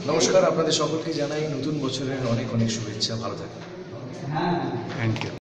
নমস্কার, আপনাদের সকলকে জানাই নতুন বছরের অনেক অনেক শুভেচ্ছা। ভালো থাকুন। Thank you.